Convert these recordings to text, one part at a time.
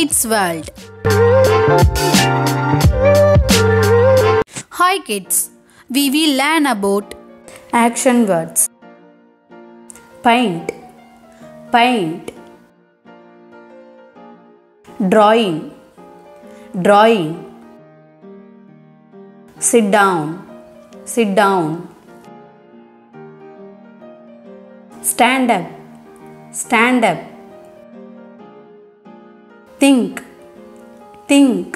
Kids World. Hi kids, we will learn about action words. Paint, paint. Drawing, drawing. Sit down, sit down. Stand up, stand up. Think, think.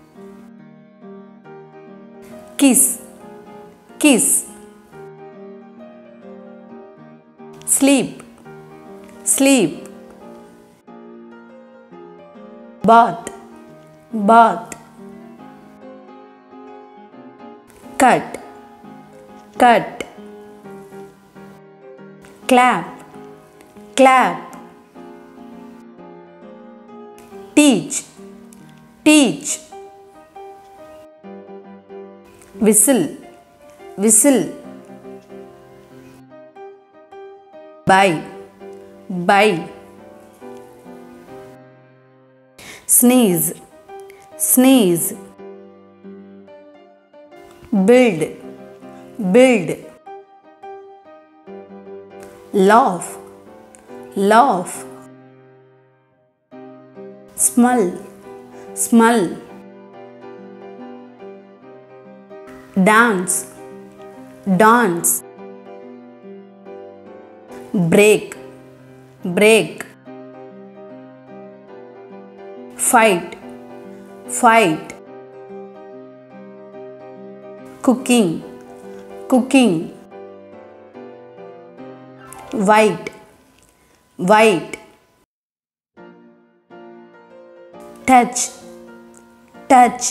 Kiss, kiss. Sleep, sleep. Bath, bath. Cut, cut. Clap, clap. Teach, teach. Whistle, whistle. Buy, buy. Sneeze, sneeze. Build, build. Laugh, laugh. Smell, smell. Dance, dance. Break, break. Fight, fight. Cooking, cooking. White, white. Touch, touch.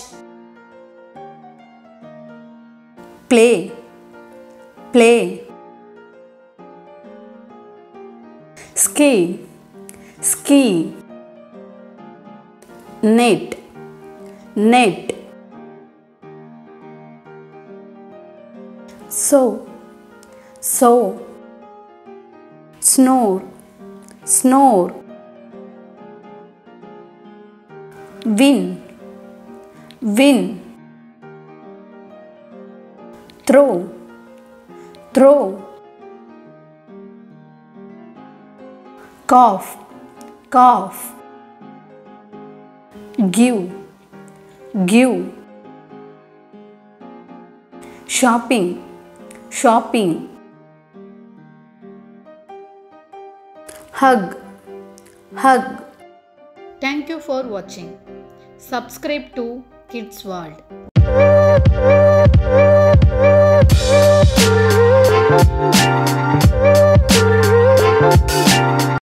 Play, play. Ski, ski. Net, net. Sew, sew. Snore, snore. Win, win. Throw, throw. Cough, cough. Give, give. Shopping, shopping. Hug, hug. Thank you for watching. Subscribe to Kids World.